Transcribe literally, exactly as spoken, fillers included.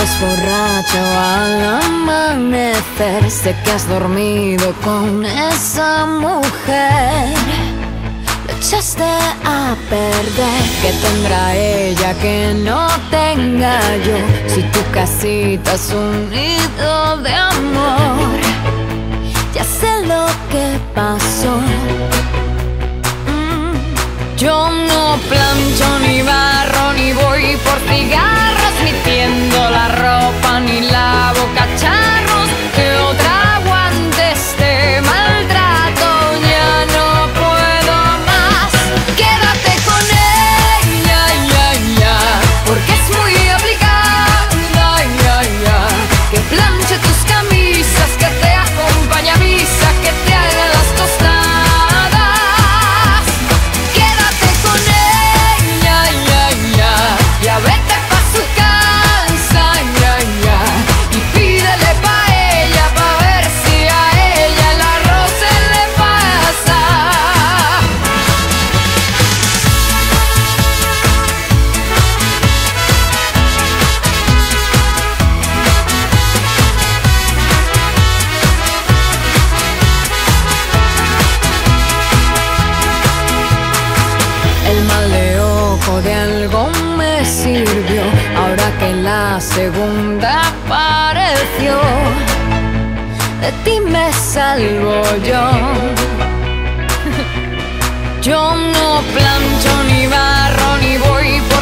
Sigues borracho al amanecer, sé que has dormido con esa mujer. Lo echaste a perder, ¿qué tendrá ella que no tenga yo? Si tu casita es un nido de amor. Ya sé lo que pasó. mm. Yo no plancho ni barro, ni voy por cigarros, ni tiendo la ropa, ni lavo cacharros. Que otra aguante este maltrato, ya no puedo más. Quédate con ella, ya, ya, porque es muy obligada, ya, ya. Que planche tus camisas, que te acompañe a misa, que te haga las tostadas. Quédate con ella, ya, ya, ya vete pa' su casa, ya, ya. Y pídele pa' ella, pa' ver si a ella el arroz se le pasa. El mal de ojo de algo me sirvió, ahora que la segunda apareció. De ti me salvo yo. Yo no plancho ni barro, ni voy por